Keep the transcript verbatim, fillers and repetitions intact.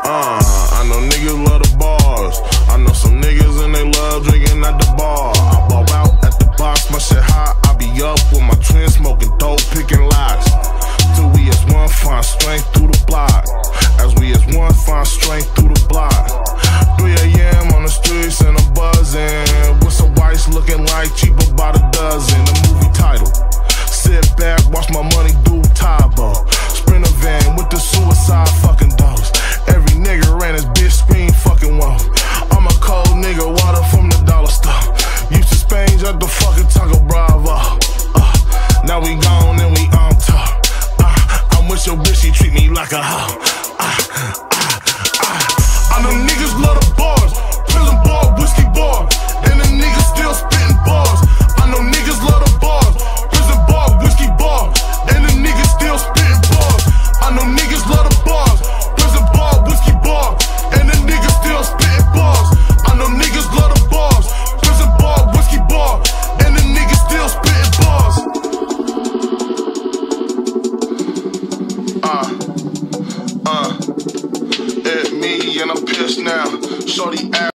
Uh, I know niggas love the bars. I know some niggas and they love drinking at the bar. I ball out at the box, my shit hot. I be up with my twins, smoking dope, picking locks. Till we as one, find strength through the block. As we as one, find strength through the block. three A M on the streets and I'm buzzing with some whites looking like cheaper by the dozen. The movie title. Sit back, watch my money do Tybo. Sprinter van with the suicide fucking dogs. Every nigga ran his bitch scream fucking whoa. I'm a cold nigga, water from the dollar store. Used to Spain at the fucking Taco Bravo. Uh, now we gone and we on top. Uh, I'm with your bitch, she treat me like a hoe. Uh, uh, uh. I know niggas love the bars. Prison bar, whiskey bar. And the niggas still spitting bars. I know niggas love the bars. Prison bar, whiskey bar. And the niggas still spitting bars. I know niggas love the bars. Prison bar, whiskey bar. And the niggas still spitting bars. I know niggas love the bars. Prison bar, whiskey bar. And the niggas still spitting bars. Uh, uh, it me and I'm pissed now. Shorty